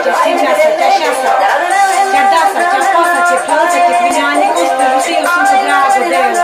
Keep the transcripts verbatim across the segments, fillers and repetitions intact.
тебя всем мясо, тебя счастье, тебя даса, тебя вкусно, тебя плотно, тебя племянников, скажу, ты ее солнце драго, Дэл.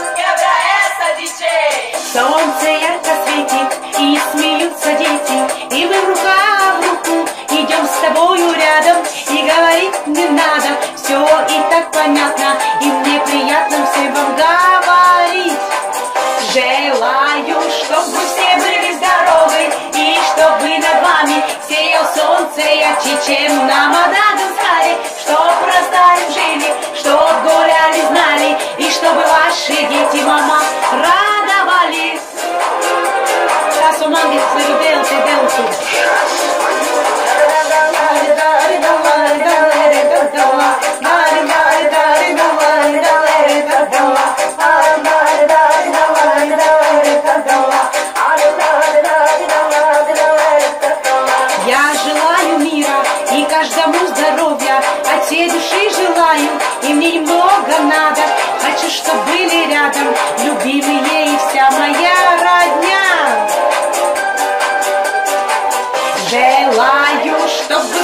Солнце ярко светит, и смеются дети, и мы рука в руку идем с тобою рядом, и говорить не надо, все и так понятно, и мне приятно всем вам говорить. Желаю, чтобы вы все были здоровы, и чтобы над вами сиял солнце ярче, чем на Мадагаскаре, чтоб растали жили, чтоб гуляли, знали, и чтобы ваши дети, мама, радовались. That's what man gets little Dale to Dale to. Я желаю мира и каждому здоровья, от всей души желаю, и мне немного надо. Хочу, чтобы были рядом любимые и вся моя родня. Желаю, чтобы